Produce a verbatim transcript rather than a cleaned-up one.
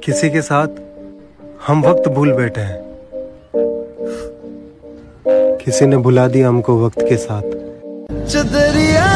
किसी के साथ हम वक्त भूल बैठे हैं, किसी ने भुला दिया हमको वक्त के साथ। चदरिया